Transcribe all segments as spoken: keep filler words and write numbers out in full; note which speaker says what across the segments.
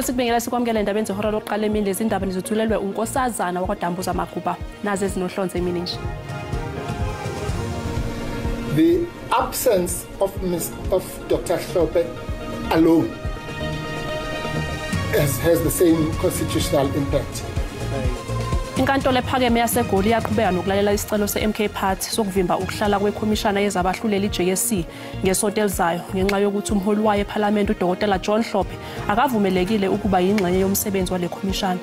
Speaker 1: Sithole sikubengela sikwamukela indaba ezihora lokuqala emini lezi indaba nizithulelwe unkosazana wakwaDambu zamaguba naze ezinohlonze emini nje.
Speaker 2: The absence of Miss of Doctor Hlophe alone has, has the same constitutional impact.
Speaker 1: Inkantolo ephakeme yaseGoli yaqhubeka nokulalela isicelo se-M K Party sokuvimba ukuhlala kwekhomishana yezabahluleli i-J S C ngesonto elizayo ngenxa yokuthi umholi wayo eParliament uDokotela John Hlophe akavumelekile ukuba yingxenye yomsebenzi wale khomishana.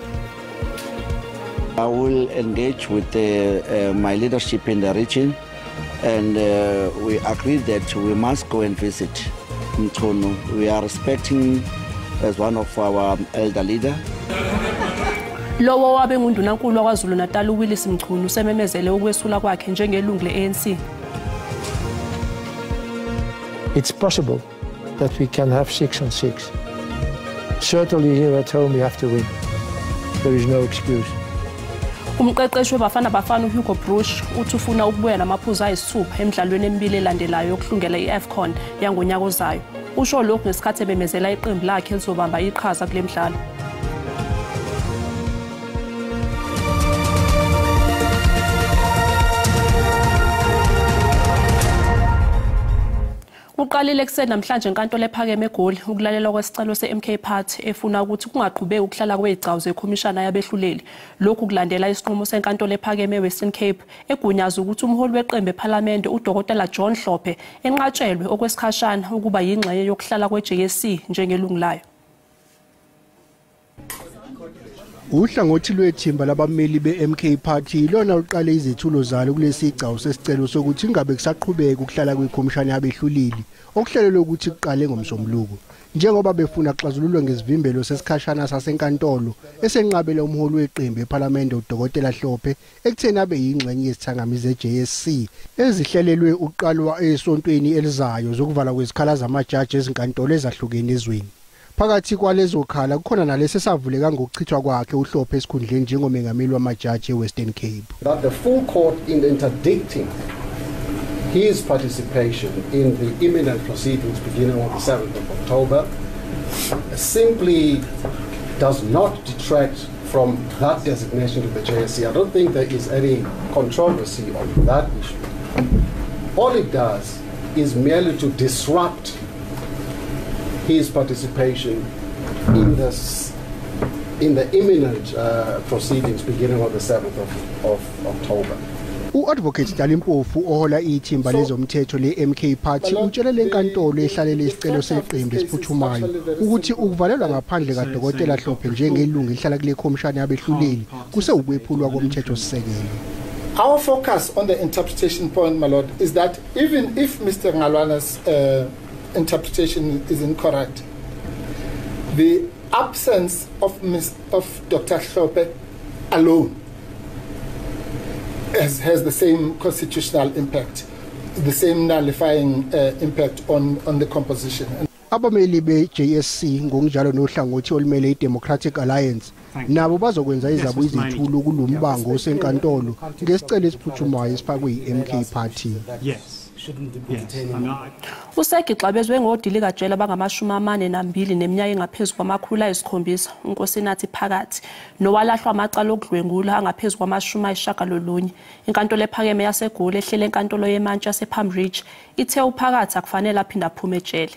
Speaker 3: I will engage with the, uh, my leadership in the region, and uh, we agreed that we must go and visit Mchunu. We are respecting as one of our elder leader.
Speaker 1: Lowo wabe ngundunankulu wakwaZulu Natal uWillis Mchunu sememezele ukwesula kwakhe njengelungu le-A N C.
Speaker 4: It's possible that we can have six on six. Certainly here at home we have to win. There is no excuse.
Speaker 1: Umqeqeshi webafana bafana uHugo Brush uthi ufuna ukubuya namaphuzu ayisithupha emidlalweni emibili elandelayo yokuhlungela i-AFCON yangonyaka ozayo. Usho lokhu ngesikhathi ebemezela iqembu lakhe elizobamba iqhaza kule midlalo. Uqalile kuseni namhlanje inkantolo ephakeme eGoli ukulalela kwesicelo se-M K Party efuna ukuthi kungaqhubeki ukuhlala kwezigcawu zekhomishana yabehluleli. Lokhu kulandela isinqumo senkantolo ephakeme eWestern Cape egunyaza ukuthi umholi weqembu eParliament uDokotela John Hlophe enqatshelwe okwesikhashana ukuba yingxenye yokuhlala kwe-J S C njengelungu layo.
Speaker 5: Uhlangothi lwethimba labameli be-M K Party lona uqale izethulo zalo kulesigcawu sesicelo sokuthi ingabe kusaqhubeka ukuhlala kwekhomishana yabehluleli okuhlelelwe ukuthi kuqale ngomsombuluko njengoba befuna kuxazululwe ngezivimbelo sesikhashana sasenkantolo esenqabela umholi weqembu eParliament uDokotela Hlophe ekutheni abe yingxenye yesithangamizi ze-J S C ezihlelelwe uqalwa esontweni elizayo zokuvala kwezikhala zamajaji ezinkantolo ezahlukene ezweni. Phakathi kwalezo khala kukhona nalesi savuleka ngokuchithwa kwakhe uHlophe esikhundleni njengomengameli wamajaji eWestern Cape.
Speaker 6: That the full court in interdicting his participation in the imminent proceedings beginning on the seventh of October simply does not detract from that designation to the J S C. I don't think there is any controversy on that issue. All it does is merely to disrupt his participation in this in the imminent uh, proceedings beginning on the seventh of, of October.
Speaker 5: U-Advocate Dalimpofu ohola ithimba lezomthetho le-M K Party utshela lenkantolo ehlalele isicelo seqembu esiphuthumayo ukuthi ukuvalelwa ngaphandle kaDokotela Hlophe njengelungu elihlala kule khomishana yabehluleli kusewukwephulwa komthetho sisekelo.
Speaker 2: Our focus on the interpretation point, my lord, is that even if Mister Ngalwana's uh, interpretation is incorrect, the absence of Miss of Doctor Hlophe alone has, has the same constitutional impact, the same nullifying uh, impact on, on the composition.
Speaker 5: Abameli be-J S C ngokunjalo nohlangothi olumele i-Democratic Alliance nabo bazokwenza izabo izithulo kulombango osenkantolo ngesicelo esiphuthumayo esifakwe i-M K Party.
Speaker 1: Usegixabezwe ngodili kajele abangamashumi amane nambili neminyaka engaphezulu kwamakhulu ayisikhombisa uNkosinathi Phakathi nowalahlwa amacala okudlwengula angaphezulu kwamashumi ayishagalolunye. Inkantolo ephakeme yaseGoli ehlele enkantolo yeMantshi yasePalm Ridge ithe uPhakathi akufanele aphinde aphume ejele.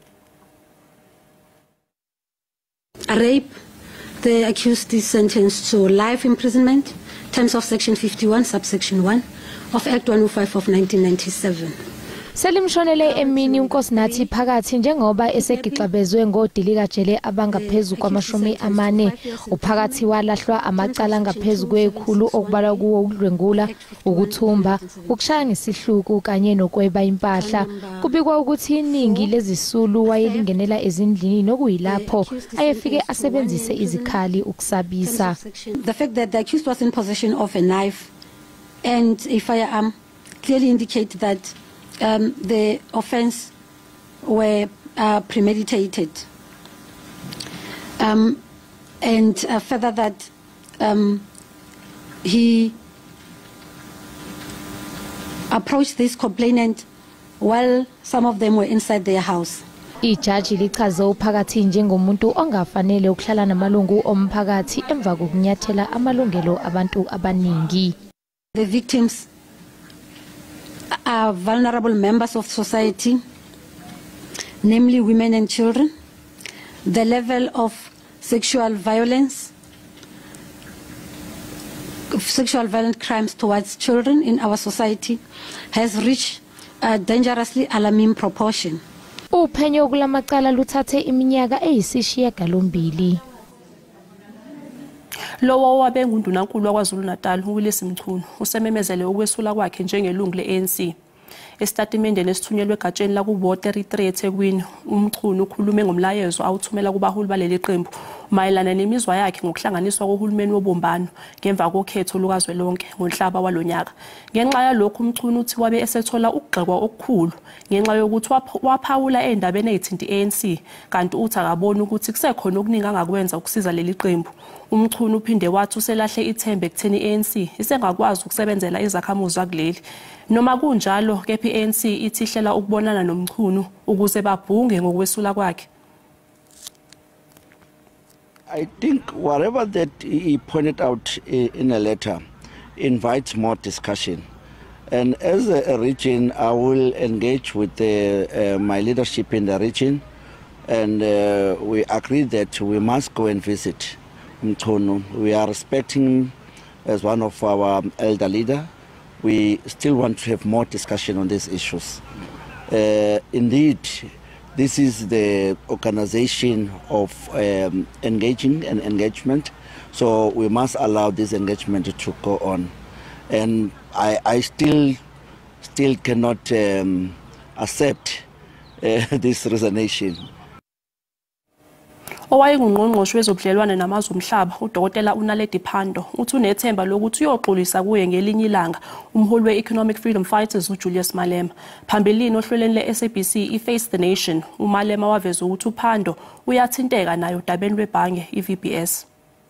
Speaker 7: Rape, the accused is sentenced to life imprisonment, terms of section fifty-one, subsection one of Act one oh five of nineteen ninety-seven.
Speaker 8: Selimshonele emini uNkosinathi Phakathi njengoba esegixabezwe ngodili kajele abangaphezulu kwamashumi amane. uPhakathi walahlwa amacala ngaphezulu kwekhulu okubalwa kuwo ukudlwengula, ukuthumba, ukushaya ngesihluku kanye nokweba impahla. Kubikwa ukuthi iningi lezisulu wayelingenela ezindlini nokuyilapho ayefike asebenzise izikhali ukusabisa.
Speaker 7: The fact that the accused was in possession of a knife and a firearm clearly indicate that Um, the offense were uh, premeditated, um, and uh, further that um, he approached this complainant while some of them were inside their house.
Speaker 8: Ijaji lichaze uphakathi njengomuntu ongafanele ukuhlala namalungu omphakathi emva kokunyathela amalungelo abantu abaningi.
Speaker 7: The victims are vulnerable members of society, namely women and children. The level of sexual violence, sexual violent crimes towards children in our society has reached a dangerously alarming proportion.
Speaker 8: Uphenyo kulamacala luthathe iminyaka eyisishiyagalombili.
Speaker 1: Lowo wabe nguNdunankulu waKwaZulu Natal uWillis Mchunu usememezele ukwesula kwakhe njengelungu le-A N C. Esitatimendeni esithunyelwe egatsheni lakuWard thirty-three eThekwini, uMchunu ukhulume ngomlayezo awuthumela kubaholi baleli qembu mayelana nemizwa yakhe ngokuhlanganiswa kohulumeni wobumbano ngemva kokhetho lukazwelonke ngoNhlaba walonyaka. Ngenxa yalokho uMchunu uthi wabe esethola ukugxekwa okukhulu ngenxa yokuthi waphawula endabeni ezithinta i-A N C kanti uthi akaboni ukuthi kusekhona okuningi angakwenza ukusiza leli qembu. uMchunu uphinde wathi uselahle ithemba ekutheni i-A N C isengakwazi ukusebenzela izakhamuzi zakuleli. Noma kunjalo kephi i-A N C ithihlela ukubonana noMchunu ukuze babhunge ngokwesula kwakhe.
Speaker 3: I think whatever that he pointed out in a letter invites more discussion. And as a region, I will engage with the, uh, my leadership in the region, and uh, we agree that we must go and visit Mchunu. We are respecting him as one of our elder leader. We still want to have more discussion on these issues. Uh, indeed, this is the organization of um, engaging and engagement, so we must allow this engagement to go on. And I, I still, still cannot um, accept uh, this resignation.
Speaker 1: Owayengungqongqoshe wezobudlelwane namazwe omhlaba uDokotela uNaledi Pandor uthi unethemba lokuthi uyoxolisa kuye ngelinye ilanga umholi we-Economic Freedom Fighters uJulius Malema. Phambilini ohlelweni le-S A B C iFace the Nation, uMalema waveza ukuthi uPandor uyathinteka nayo dabeni lwebhange i-V B S.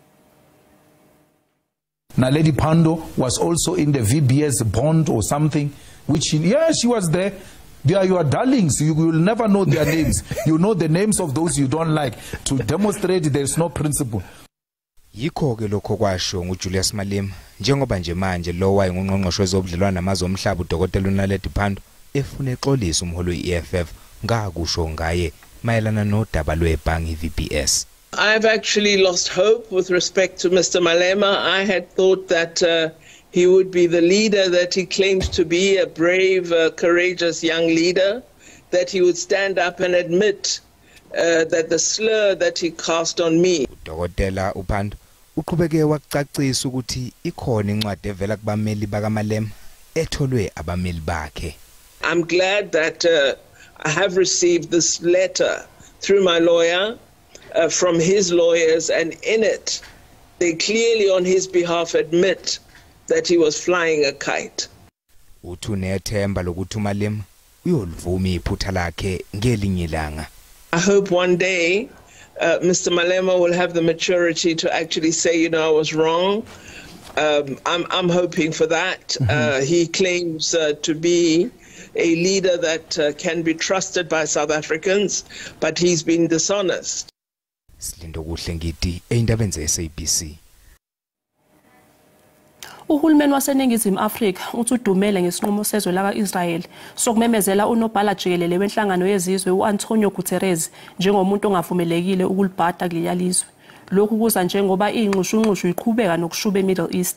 Speaker 9: Naledi Pandor was also in the V B S bond or something, which he, yeah, she was there. They are your darlings. You will never know their names. You know the names of those you don't like to demonstrate there is no principle.
Speaker 10: Yikho ke lokho kwasho nguJulius Malema njengoba nje manje lo wayengungqongqoshe wezobudlelwane namazwe omhlaba uDokotela uNaledi Pandor efuna exolisa umholi we-E F F ngakusho ngaye mayelana nodaba lwebhangi i-V B S.
Speaker 11: I've actually lost hope with respect to Mister Malema. I had thought that uh, he would be the leader that he claims to be, a brave, uh, courageous young leader, that he would stand up and admit uh, that the slur that he cast on me.
Speaker 10: Dokotela uPandor uqhubeke wacacisa ukuthi ikhona incwadi evela kubameli bakaMalema etholwe abameli bakhe.
Speaker 11: I'm glad that uh, I have received this letter through my lawyer, uh, from his lawyers, and in it they clearly on his behalf admit that he was flying a kite.
Speaker 10: Uthunethemba lokuthi uMalema uyolivuma iphutha lakhe ngelinye ilanga.
Speaker 11: I hope one day uh, Mister Malema will have the maturity to actually say, you know, I was wrong. Um, I'm, I'm hoping for that. Mm-hmm. uh, he claims uh, to be a leader that uh, can be trusted by South Africans, but he's been dishonest.
Speaker 10: Slindo kuhle ngidi eindabeni ze-S A B C.
Speaker 1: Uhulumeni waseNingizimu Afrika uthi udumele ngesinqumo sezwe laka-Israel sokumemezela unobhala jikelele wenhlangano yezizwe u-Antonio Guterres njengomuntu ongavumelekile ukulibhada kuleli lizwe. Lokhu kuza njengoba ingxushunxushu iqhubeka nokushuba eMiddle East.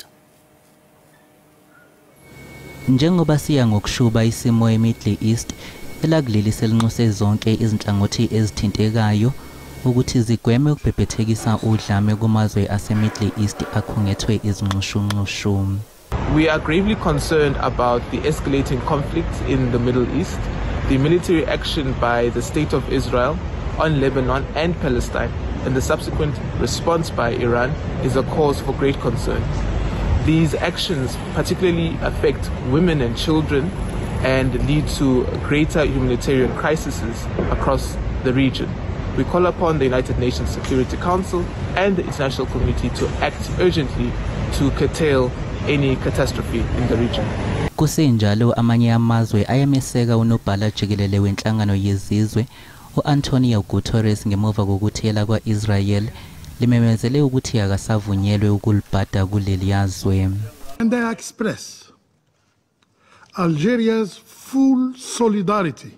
Speaker 12: Njengoba siya ngokushuba isimo eMiddle East, elakuleli selinxuse zonke izinhlangothi ezithintekayo ukuthi zigweme ukubhebhethekisa udlame kumazwe ase-Middle East akhungethwe izinxushunxushu.
Speaker 13: We are gravely concerned about the escalating conflict in the Middle East. The military action by the State of Israel on Lebanon and Palestine and the subsequent response by Iran is a cause for great concern. These actions particularly affect women and children and lead to greater humanitarian crises across the region. We call upon the United Nations Security Council and the international community to act urgently to curtail any catastrophe in the region.
Speaker 12: Kusenjalo amanye amazwe ayameseka unobhala jikelele wenhlangano yezizwe u-Antonio Guterres ngemuva kokuthi yela kwa-Israel limemezele ukuthi akasavunyelwe ukulibhada kuleli yazwe.
Speaker 14: And I express Algeria's full solidarity,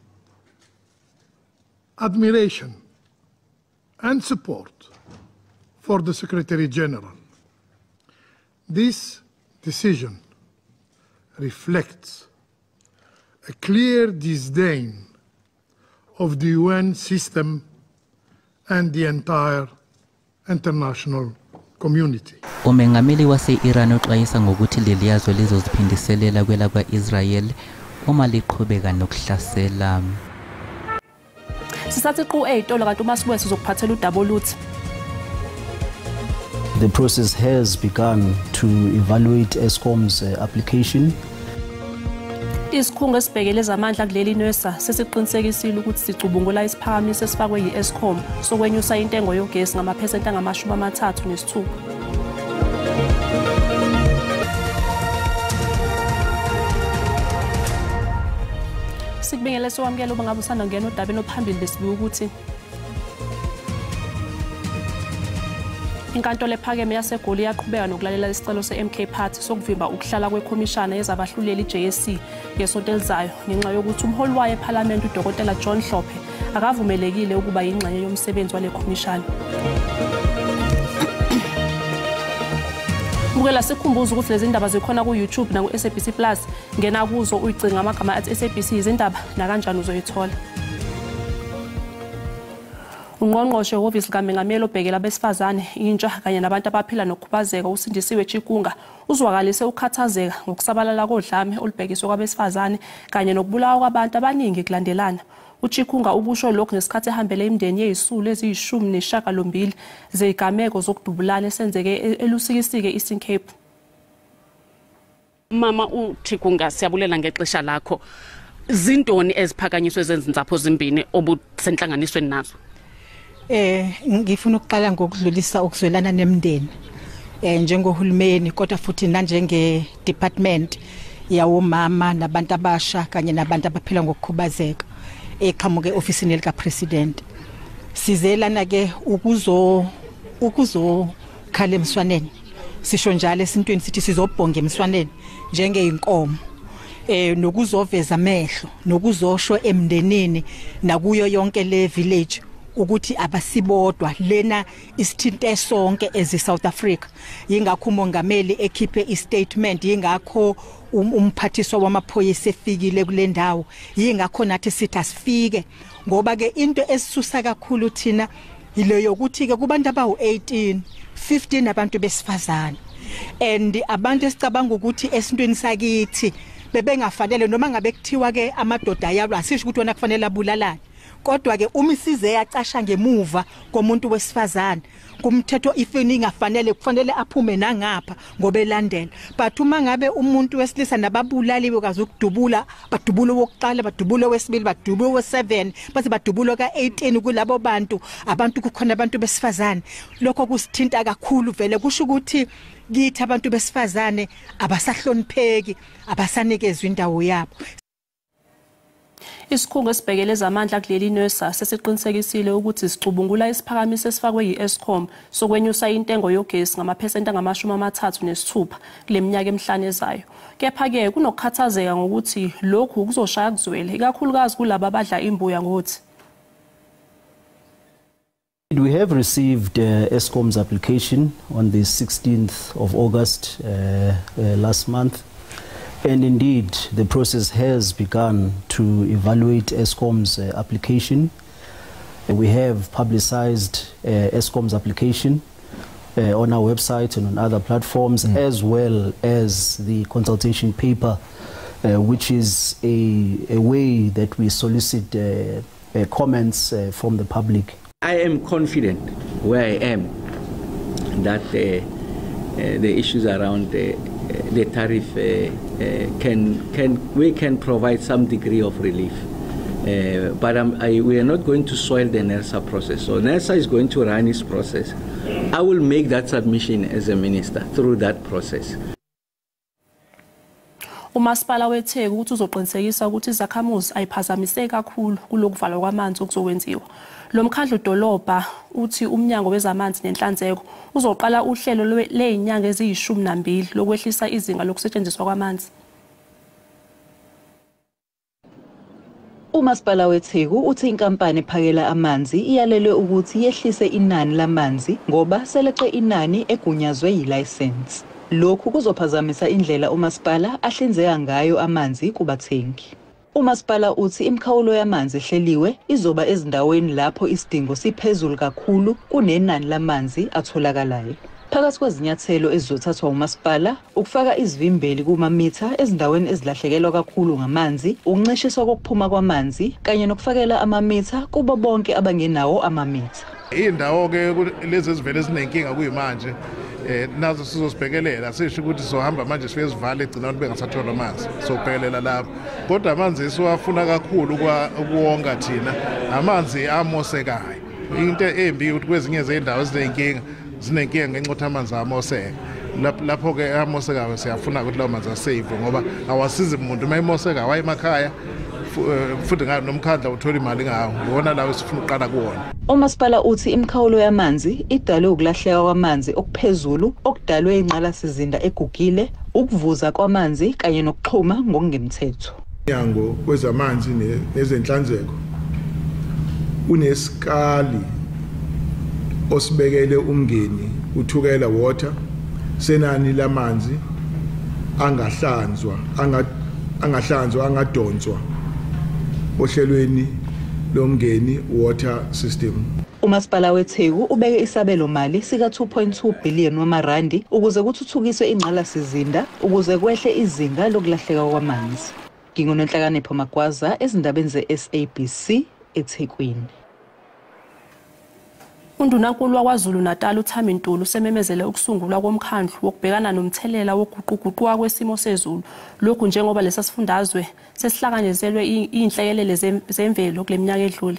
Speaker 14: admiration and support for the Secretary General. This decision reflects a clear disdain of the U N system and the entire international community.
Speaker 12: Umengameli wase-Iran uxwayisa ngokuthi leli yazwe lizoziphindiselela kwela kwa-Israel uma liqhubeka nokuhlasela.
Speaker 1: Sisathi qhu ey'tolo kanti uMasibuye sizokuphathela udaba oluthi.
Speaker 15: The process has begun to evaluate Eskom's uh, application.
Speaker 1: Isikhungo esibhekele zamandla kuleli NERSA sesiqinisekisile ukuthi sicubungula isiphakamiso esifakwe yi-Eskom sokwenyusa intengo yogesi ngamaphesenti angamashumi amathathu nesithupha. Sikubingele sokwamukela uba ngabe usanda ngena odabeni ophambili besibika ukuthi inkantolo ephakeme yaseGoli yaqhubeka nokulalela isicelo se-M K Party sokuvimba ukuhlala kwekhomishana yezabahluleli i-J S C ngesonto elizayo ngenxa yokuthi umholi wayo ePhalamende uDokotela John Hlophe akavumelekile ukuba yingxenye yomsebenzi wale khomishana. Bukela sikhumbuza ukuthi lezi ndaba zikhona ku YouTube na ku S A B C Plus, ngena kuzo uyicinga amagama athi S A B C izindaba na kanjani uzoyithola. Ungqongqoshe wehhovisi likaMengameli obhekela abesifazane, intsha kanye nabantu abaphila nokukhubazeka uSindisiwe Chikunga uzwakalise ukukhathazeka ngokusabalala kodlame olubhekiswe kwabesifazane kanye nokubulawa kwabantu abaningi kulandelana. uChikunga ubusho lokho ngesikhathi ehambele imindeni yezisulu eziyishumi nesishiyagalombili zezigameko zokudubulana esenzeke elusikisike Eastern Cape.
Speaker 16: Mama uChikunga, siyabulela ngexesha lakho. Zintoni eziphakanyiswe zezinzapho zimbini obusenhlanganisweni nazo?
Speaker 17: Eh ngifuna ukuqala ngokudlulisa ukuzwelana nemndeni eh njengohulumeni kodwa futhi nanjenge department yawo mama nabantu abasha kanye nabantu abaphila ngokukhubazeka eqhamuke ofisini lika president. Sizelana ke ukuzo ukuzo khala emswaneni. Sisho njalo esintweni sithi sizobhonga emswaneni njengeinkomo. Eh nokuzoveza amehlo nokuzosho emndenini nakuyo yonke le village ukuthi abasibodwa lena isithinte sonke ezi South Africa. Yingakho umongameli ekhiphe istatement, yingakho umphathiswa wamaphoyisa efikile kule ndawo, yingakho nathi sithi asifike ngoba ke into esisusa kakhulu thina ile yokuthi ke kubantu abawu eighteen fifteen abantu besifazane and abantu esicabanga ukuthi esintweni sakithi bebengafanele noma ngabe kuthiwa ke amadoda ayalwa asisho ukuthi wona kufanele abulalane. Kodwa ke uma isize yacasha ngemuva komuntu wesifazane kumthetho ifeni ingafanele kufanele aphume nangapha ngoba elandela. But uma ngabe umuntu wesilisa nababulaliwe kaze ukudubula badubula wokuqala badubula wesibili badubula we-seven base badubula ka-eighteen kulabo bantu abantu kukhona abantu besifazane, lokho kusithinta kakhulu vele kusho ukuthi kithi abantu besifazane abasahlonipheki abasanikezwe indawo yabo.
Speaker 1: Isikhungo esibhekele zamandla kuleli NERSA sesiqinisekisile ukuthi sicubungula isiphakamiso esifakwe yi-Eskom sokwenyusa intengo yogesi ngamaphesenti angamashumi amathathu nesithupha kule minyaka emihlanu ezayo. Kepha-ke kunokukhathazeka ngokuthi lokhu kuzoshaya kuzwele ikakhulukazi kulabo abadla imbuya ngothi.
Speaker 15: We have received uh, Eskom's application on the sixteenth of August uh, uh, last month. And indeed, the process has begun to evaluate Eskom's uh, application. We have publicized uh, Eskom's application uh, on our website and on other platforms, mm. as well as the consultation paper, uh, which is a, a way that we solicit uh, uh, comments uh, from the public.
Speaker 18: I am confident where I am that uh, uh, the issues around uh, the tariff uh, uh, can can we can provide some degree of relief, uh, but um, I, we are not going to soil the NERSA process. So NERSA is going to run its process. I will make that submission as a minister through that process.
Speaker 1: umasipala weTheku ukuthi uzoqinisekisa ukuthi izakhamuzi ayiphazamiseki kakhulu kulokuvalwa kwamanzi okuzokwenziwa. Lo mkhandlu dolobha uthi umnyango wezamanzi nenhlanzeko uzoqala uhlelo lezinyanga eziyishumi nambili lokwehlisa izinga lokusetshenziswa kwamanzi.
Speaker 19: Umasipala weTheku uthi inkampani ephakela amanzi iyalelwe ukuthi yehlise inani lamanzi ngoba seleqe inani egunyazwe yi-license. Lokhu kuzophazamisa indlela umasipala ahlinzeka ngayo amanzi kubathengi. Umasipala uthi imikhawulo yamanzi ehleliwe izoba ezindaweni lapho isidingo siphezulu kakhulu kunenani lamanzi atholakalayo. Phakathi kwezinyathelo ezizothathwa umasipala ukufaka izivimbeli kumamitha ezindaweni ezilahlekelwa kakhulu ngamanzi, ukuncishiswa kokuphuma kwamanzi kanye nokufakela amamitha kubo bonke abangenawo amamitha.
Speaker 20: Indawo ke lezi ezivele ezinenkinga kuyimanje eh nazo sizosibhekelela sisho ukuthi sohamba manje sifike sivale egcina ukuthi bengasathola amanzi sobhekelela lapho kodwa amanzi esiwafuna kakhulu ukuwonga thina amanzi amosekayo into embi ukuthi kwezinye izindawo ezinenkinga zinenkinga ngenxa ukuthi amanzi amoseka lapho ke amosekayo siyafuna ukuthi lawo manzi asave ngoba awasizi umuntu mayimoseka waye emakhaya futhi ngayo nomkhandla uthola imali ngawo ngona lawo sifuna uqala kuwona.
Speaker 19: Umasipala uthi imikhawulo yamanzi idalwe ukulahleka kwamanzi okuphezulu okudalwe inqalasizinda egugile, ukuvuza kwamanzi kanye nokuxhuma ngokungemthetho.
Speaker 14: Umnyango wezamanzi nezenhlanzeko unesikali osibekele umngeni uthukela water senani lamanzi angahlanzwa angahlanzwa angadonswa ohlelweni lomngeni water system.
Speaker 19: Umasipala weTheku ubeke isabelo mali sika two point two billion wamarandi ukuze kuthuthukiswe ingqalasizinda ukuze kwehle izinga lokulahleka kwamanzi. Ngingonenhlakanipho Magwaza ezindabeni ze-S A B C eThekwini.
Speaker 1: Undunankulu waKwaZulu Natal uThami Ntuli usememezele ukusungulwa komkhandlu wokubhekana nomthelela wokuguquguquka kwesimo sezulu. Lokhu njengoba lesa sifundazwe sesihlakanyezelwe inhlekelele zemvelo kuleminyaka edlule.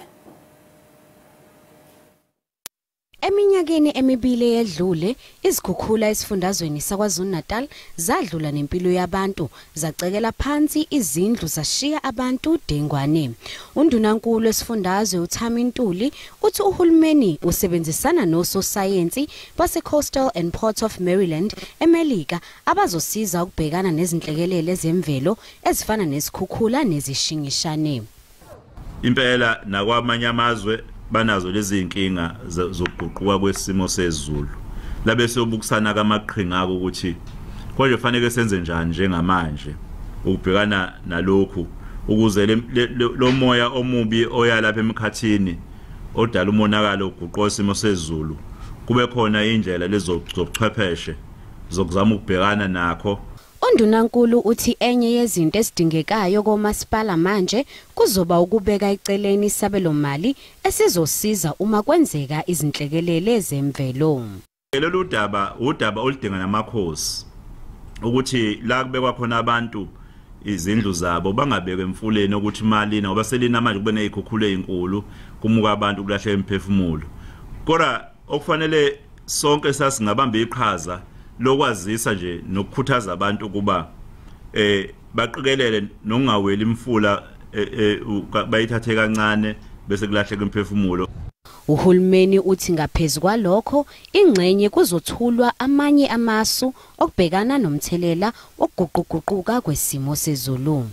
Speaker 21: Eminyakeni emibili edlule, izikhukhula esifundazweni saKwaZulu Natal zadlula nempilo yabantu, zacekela phansi izindlu zashiya abantu dengwane. Undunankulu esifundazwe uThami Ntuli uthi uhulumeni usebenzisana nososayensi base-Coastal and Port of Maryland, eMelika, abazosiza ukubhekana nezinhlekelele zemvelo ezifana nesikhukhula nezishingishane.
Speaker 22: Impela nakwamanye amazwe banazo lezi inkinga zokuguquka kwesimo sezulu labe sobukisana kamaqhinga akho ukuthi konje kufanele senze njani njengamanje ukubhekana nalokhu ukuze lo moya omubi oya lapha emkhathini odala umonakalo uguquka isimo sezulu kube khona indlela lezobuchwepheshe zokuzama ukubhekana nakho.
Speaker 21: Undunankulu uthi enye yezinto esidingekayo komasipala manje kuzoba ukubeka eceleni isabelo mali esizosiza uma kwenzeka izinhlekelele zemvelo.
Speaker 22: Lolu daba udaba oludinga namakhosi ukuthi la kubekwa khona abantu izindlu zabo bangabekwe emfuleni ukuthi imali ngoba selina manje kube nezikhukhula ezinkulu kumuka abantu kulahleka imphefumulo. Kodwa okufanele sonke sasingabamba iqhaza lokwazisa nje nokukhuthaza abantu kuba eh baqikelele nokungaweli imfula bayithathe kancane bese kulahleka imphefumulo.
Speaker 21: Uhulumeni uthi ngaphezulu kwalokho ingxenye kuzothulwa amanye amasu okubhekana nomthelela wokuguquguquka kwesimo sezulu.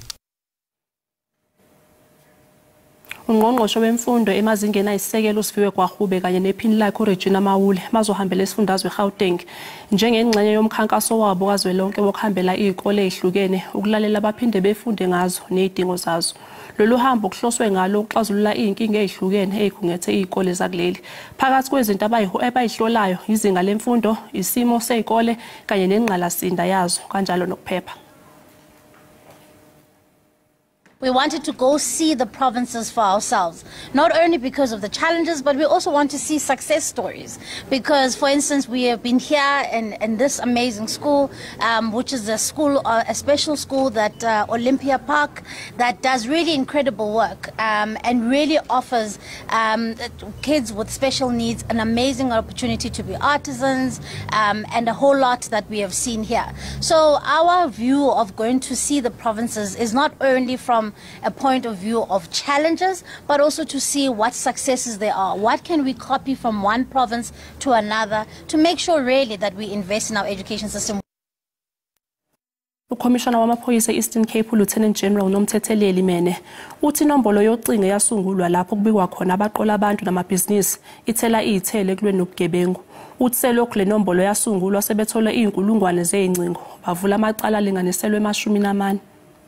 Speaker 1: Ungqongqoshe wemfundo emazingeni ayisisekelo uSifiwe Gwahube kanye nephini lakhe uRegina Mawule bazohambela esifundazwe eGauteng njengengxenye yomkhankaso wabo kazwelonke wokuhambela izikole ezihlukene ukulalela abaphinde befunde ngazo nezidingo zazo. Lolu hambo kuhloswe ngalo ukuxazulula izinkinga ezihlukene ezikhungethe izikole zakuleli. Phakathi kwezinto abayihlolayo izinga lemfundo, isimo sezikole kanye nengqalasinda yazo kanjalo nokuphepha.
Speaker 4: We wanted to go see the provinces for ourselves, not only because of the challenges, but we also want to see success stories. Because, for instance, we have been here in, in this amazing school, um, which is a school, uh, a special school that uh, Olympia Park, that does really incredible work um, and really offers um, kids with special needs an amazing opportunity to be artisans um, and a whole lot that we have seen here. So our view of going to see the provinces is not only from a point of view of challenges, but also to see what successes there are. What can we copy from one province to another to make sure really that we invest in our education system.
Speaker 1: Ukhomishana wamaphoyisa e-Eastern Cape Lieutenant General Nomthetheleli Mene uthi inombolo yocingo yasungulwa lapho kubikwa khona abaqola abantu namabhizinisi ithela ithele kulwe nobugebengu. Uthi selokhu le nombolo yasungulwa sebethola izinkulungwane zeyingcingo bavula amacala alinganiselwe emashumi namane.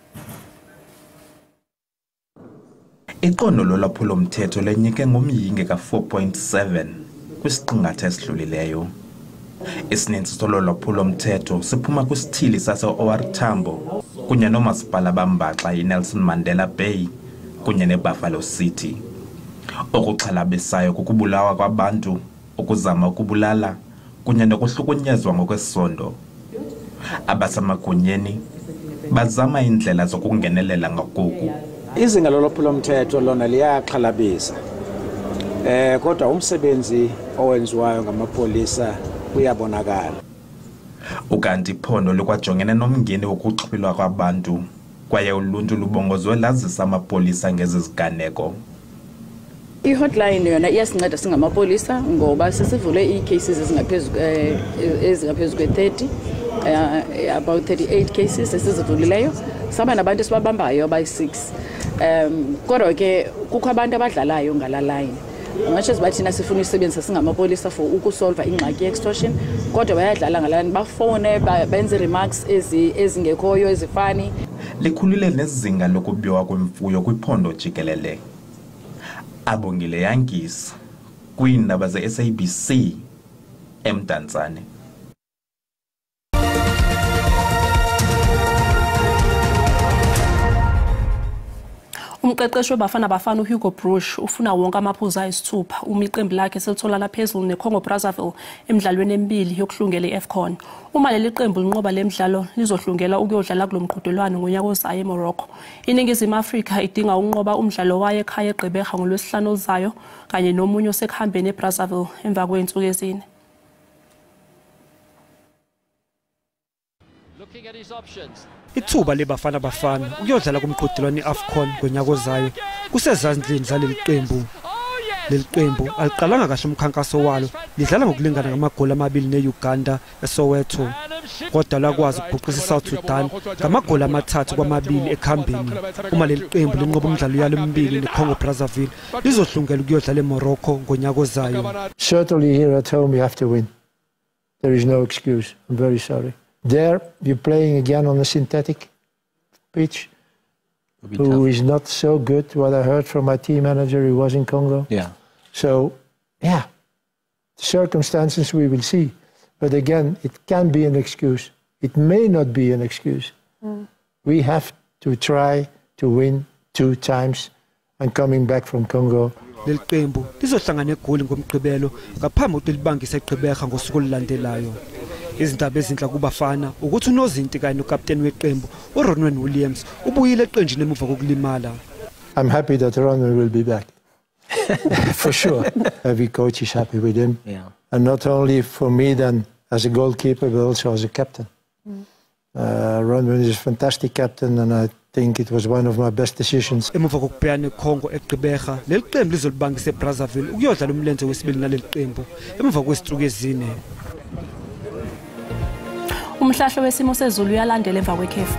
Speaker 6: Iqondo lolwaphulo mthetho lenyike ngomyinge ka four point seven kwisiqingatha esidlulileyo. Isininzi sololwaphulo mthetho siphuma kwisithili sase-O R Tambo kunye noomasipala bambaxa iNelson Mandela Bay kunye neBuffalo City. Okuxhalabisayo kukubulawa kwabantu, ukuzama ukubulala kunye nokuhlukunyezwa ngokwesondo. Abasemagunyeni bazama indlela zokungenelela ngokuku.
Speaker 23: Izinga lolwaphulo mthetho lona liyaxhalabisa. Eh kodwa umsebenzi owenziwayo ngamapolisa uyabonakala.
Speaker 6: Ukanti iphondo likwajongene nomngeni wokuxhwilwa kwabantu kwaye uluntu lubongozwe lazisa amapolisa ngezi ziganeko.
Speaker 24: I-hotline yona iyasinceda singamapolisa ngoba sesivule i-cases ezingaphezulu ezingaphezulu kwe-thirty, uh, about thirty-eight cases esizivulileyo. Saba nabantu esibabambayo abayi-six. Um kodwa ke kukho abantu abadlalayo ngala line. Ngathi sibathina sifuna isebenzisa singamapolisa for ukusolve ingxaki ye-extortion kodwa bayadlala ngala line, bafone benze remarks ezi ezingekhoyo ezifani.
Speaker 6: Likhulile nezinga lokubiwa kwemfuyo kwiphondo jikelele. Abongile Yangis kwiindaba ze-S A B C eMdantsane.
Speaker 1: Umqeqeshi webafana bafana uHugo Broos ufuna wonke amaphuzu ayisithupha uma iqembu lakhe selithola laphezulu neCongo Brazzaville emidlalweni emibili yokuhlungela iAFCON. Uma leli qembu linqoba lemidlalo lizohlungela ukuyodlala kulomqhudelwano ngonyaka ozayo eMorocco. Iningizimu Afrika idinga ukunqoba umdlalo wayo ekhaya eGqeberha ngolwesihlanu ozayo kanye nomunye osekuhambeni eBrazzaville emva kweinsuku ezine.
Speaker 25: Looking at his options.
Speaker 26: Ithuba lebafana bafana ukuyodlala kumqhudelwano iAFCON ngonyaka ozayo kusezandleni zaleli qembu. Leli qembu aliqalanga kahle umkhankaso walo, lidlala ngokulingana ngamagoli amabili neUganda eSoweto. Kodwa lakwazi ukubhuqisa iSouth Sudan ngamagoli amathathu kwamabili ekhambeni. Uma leli qembu linqoba umdlalo yalo emibili neCongo Brazzaville lizohlungela ukuyodlala eMorocco ngonyaka ozayo.
Speaker 27: Certainly here at home you have to win. There is no excuse. I'm very sorry. There, you're playing again on a synthetic pitch, who tough. Is not so good. What I heard from my team manager, he was in Congo.
Speaker 25: Yeah.
Speaker 27: So, yeah, the circumstances we will see. But again, it can be an excuse. It may not be an excuse. Mm. We have to try to win two times and coming back from Congo.
Speaker 26: Leli qembu lizohlangana egoli ngomgqibelo ngaphambi kokuthi libangise eGqeberha ngosuku olulandelayo. Izindaba ezinhla kubafana ukuthi unozinti kanye nokapteni weqembu uRonwen Williams ubuyile eqenjini emuva kokulimala.
Speaker 27: I'm happy that Ronwen will be back. For sure. Every coach is happy with him.
Speaker 25: Yeah.
Speaker 27: And not only for me then as a goalkeeper, but also as a captain. Mm. Uh, Ronwen is a fantastic captain and I think it was one of my best decisions.
Speaker 26: Emuva kokubhekana neCongo eGqeberha, leli qembu lizolibangisa eBrazzaville ukuyodlala umlenze wesibili naleli qembu emuva kwesithuku ezine.
Speaker 1: Umhlahlo wesimo sezulu uyalandela emva kwekhefu.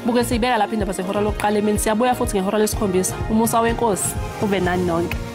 Speaker 1: buke siyibeka lapha indaba zehora lokuqala emini siyabuya futhi ngehora lesikhombisa umusa wenkosi ube nani nonke.